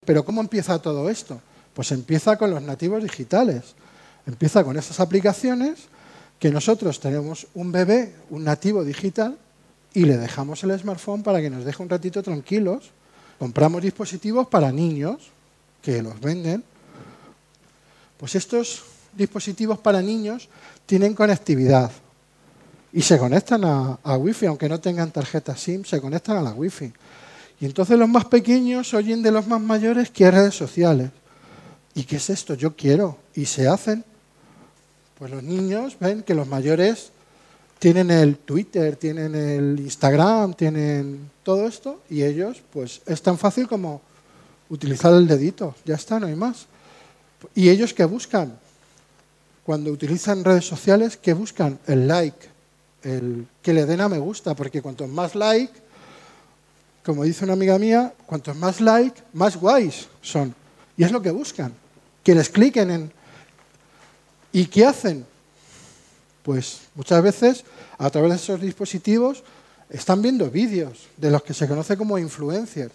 Pero ¿cómo empieza todo esto? Pues empieza con los nativos digitales. Empieza con esas aplicaciones que nosotros tenemos un bebé, un nativo digital, y le dejamos el smartphone para que nos deje un ratito tranquilos. Compramos dispositivos para niños que los venden. Pues estos dispositivos para niños tienen conectividad y se conectan a Wi-Fi, aunque no tengan tarjeta SIM, se conectan a la Wi-Fi. Y entonces los más pequeños oyen de los más mayores que hay redes sociales. ¿Y qué es esto? Yo quiero. Y se hacen. Pues los niños ven que los mayores tienen el Twitter, tienen el Instagram, tienen todo esto, y ellos, pues es tan fácil como utilizar el dedito. Ya está, no hay más. ¿Y ellos qué buscan? Cuando utilizan redes sociales, ¿qué buscan? El like, el que le den a me gusta, porque cuanto más like, como dice una amiga mía, cuantos más like, más guays son. Y es lo que buscan, que les cliquen en... ¿Y qué hacen? Pues muchas veces, a través de esos dispositivos, están viendo vídeos de los que se conoce como influencers.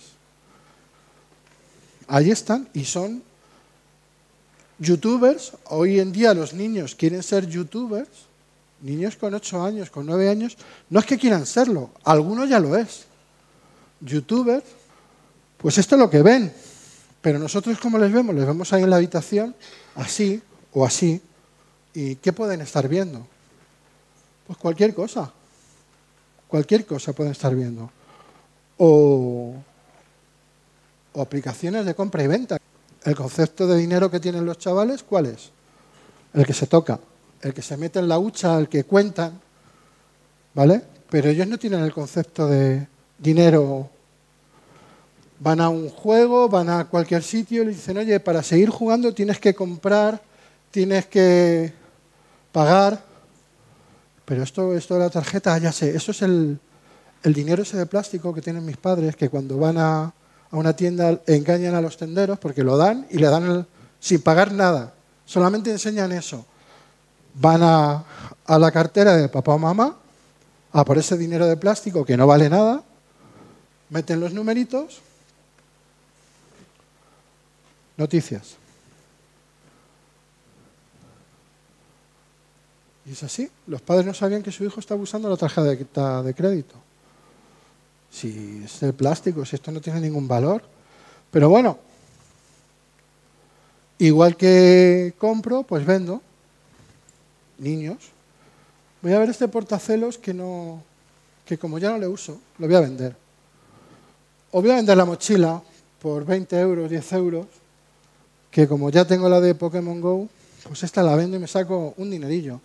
Ahí están y son youtubers. Hoy en día los niños quieren ser youtubers, niños con 8 años, con 9 años, no es que quieran serlo, algunos ya lo es. Youtubers, pues esto es lo que ven, pero nosotros ¿cómo les vemos? Les vemos ahí en la habitación, así o así, ¿y qué pueden estar viendo? Pues cualquier cosa pueden estar viendo. O aplicaciones de compra y venta. El concepto de dinero que tienen los chavales, ¿cuál es? El que se toca, el que se mete en la hucha, el que cuentan, ¿vale? Pero ellos no tienen el concepto de dinero. Van a un juego, van a cualquier sitio y le dicen, oye, para seguir jugando tienes que comprar, tienes que pagar. Pero esto de la tarjeta, ya sé, eso es el dinero ese de plástico que tienen mis padres, que cuando van a una tienda engañan a los tenderos porque lo dan y le dan sin pagar nada. Solamente enseñan eso. Van a la cartera de papá o mamá a por ese dinero de plástico que no vale nada, meten los numeritos, noticias. Y es así. Los padres no sabían que su hijo estaba usando la tarjeta de crédito. Si es el plástico, si esto no tiene ningún valor. Pero bueno, igual que compro, pues vendo. Niños. Voy a ver este portacelos que como ya no le uso, lo voy a vender. O voy a vender la mochila por 20 euros, 10 euros, que como ya tengo la de Pokémon Go, pues esta la vendo y me saco un dinerillo.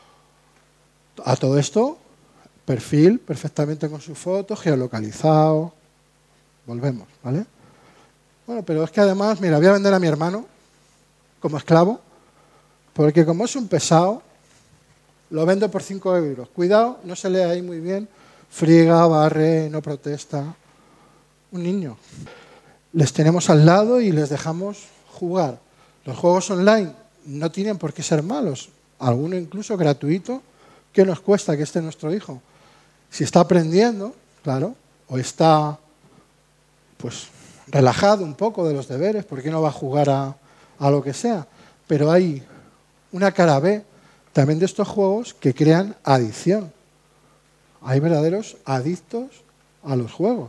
A todo esto, perfil perfectamente con su foto, geolocalizado. Volvemos, ¿vale? Bueno, pero es que además, mira, voy a vender a mi hermano como esclavo, porque como es un pesado, lo vendo por 5 euros. Cuidado, no se lee ahí muy bien. Friega, barre, no protesta. Un niño. Les tenemos al lado y les dejamos jugar. Los juegos online no tienen por qué ser malos. Alguno incluso gratuito. ¿Qué nos cuesta que esté nuestro hijo? Si está aprendiendo, claro, o está pues relajado un poco de los deberes, ¿por qué no va a jugar a lo que sea? Pero hay una cara B también de estos juegos que crean adicción. Hay verdaderos adictos a los juegos.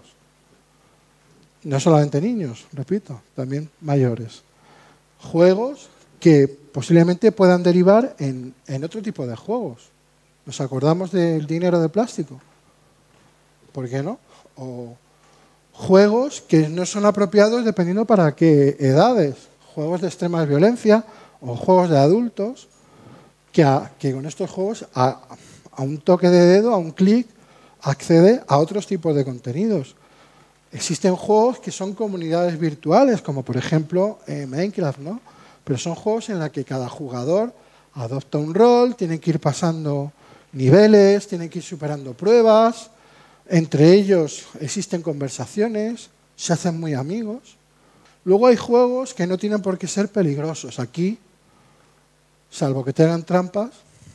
No solamente niños, repito, también mayores. Juegos que posiblemente puedan derivar en otro tipo de juegos. ¿Nos acordamos del dinero de plástico? ¿Por qué no? O juegos que no son apropiados dependiendo para qué edades. Juegos de extrema violencia o juegos de adultos que con estos juegos a un toque de dedo, a un clic, accede a otros tipos de contenidos. Existen juegos que son comunidades virtuales, como por ejemplo Minecraft, ¿no? Pero son juegos en los que cada jugador adopta un rol, tienen que ir pasando niveles, tienen que ir superando pruebas, entre ellos existen conversaciones, se hacen muy amigos. Luego hay juegos que no tienen por qué ser peligrosos. Aquí, salvo que tengan trampas,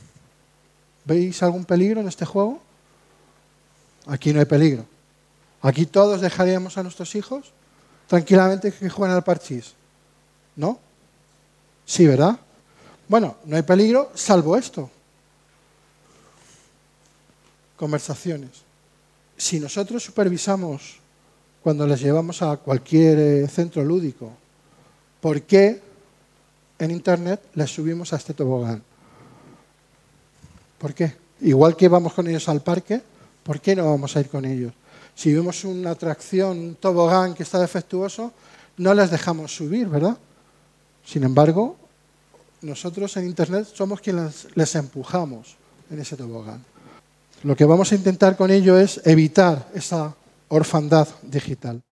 ¿veis algún peligro en este juego? Aquí no hay peligro. Aquí todos dejaríamos a nuestros hijos tranquilamente que jueguen al parchís? ¿No? Sí, ¿verdad? Bueno, no hay peligro salvo esto. Conversaciones. Si nosotros supervisamos cuando les llevamos a cualquier centro lúdico, ¿por qué en Internet les subimos a este tobogán? ¿Por qué? Igual que vamos con ellos al parque, ¿por qué no vamos a ir con ellos? Si vemos una atracción, un tobogán que está defectuoso, no les dejamos subir, ¿verdad? Sin embargo, nosotros en Internet somos quienes les empujamos en ese tobogán. Lo que vamos a intentar con ello es evitar esa orfandad digital.